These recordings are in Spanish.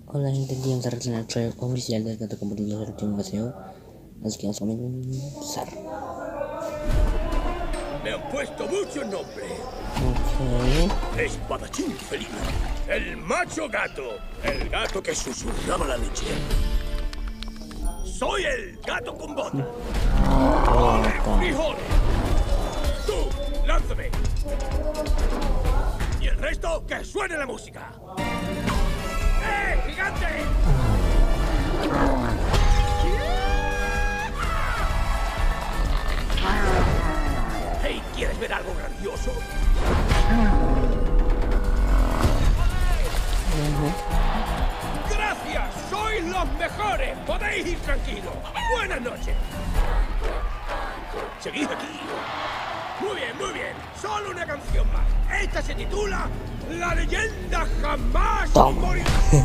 Hola gente, vamos a reaccionar al trailer oficial del gato con botas de la última invasión. Así que vamos a comenzar. Me han puesto mucho nombre. Ok. Espadachín felino. El macho gato. El gato que susurraba la leche. Soy el gato con botas. ¡Ole, frijoles! Tú, lánzame. Y el resto, que suene la música. ¡Eh, gigante! Hey, ¿quieres ver algo grandioso? ¡Gracias! ¡Sois los mejores! ¡Podéis ir tranquilos! ¡Buenas noches! ¿Seguís aquí? Muy bien, muy bien. Solo una canción más. Esta se titula La leyenda jamás morirá.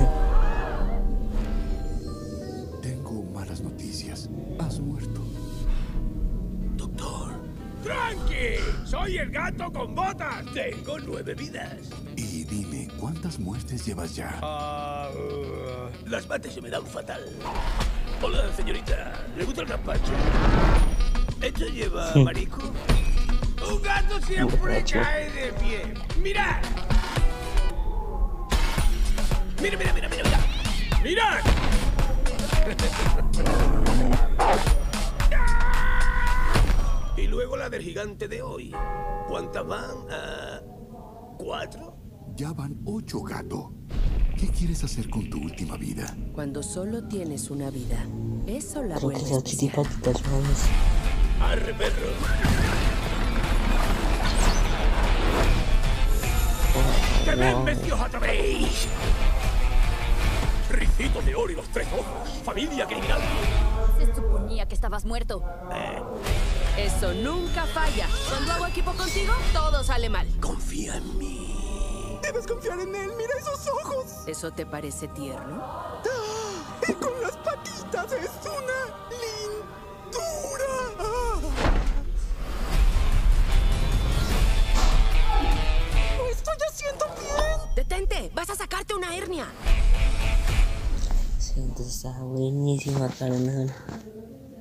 Tengo malas noticias. Has muerto. Doctor. ¡Tranqui! Soy el gato con botas. Tengo 9 vidas. Y dime, ¿cuántas muertes llevas ya? Las mates se me dan fatal. Hola, señorita. ¿Le gusta el gazpacho? ¿Esto lleva marico? Un gato siempre cae de pie. ¡Mirad! ¡Mira, mira, mira, mira, mira! ¡Mirad! Y luego la del gigante de hoy. ¿Cuántas van? ¿4? Ya van 8, gato. ¿Qué quieres hacer con tu última vida? Cuando solo tienes una vida, eso la Creo que vuelve esas especial. chiquititas mames. ¡Arre, perro! ¡Que me os atrevéis! Ricito de oro y los 3 ojos. Familia criminal. Se suponía que estabas muerto. Eso nunca falla. Cuando hago equipo contigo, todo sale mal. Confía en mí. Debes confiar en él. Mira esos ojos. ¿Eso te parece tierno? Y con las patitas es una lindura. Lo estoy haciendo bien. ¡Detente! ¡Vas a sacarte una hernia! Sí, entonces está buenísima, carnal.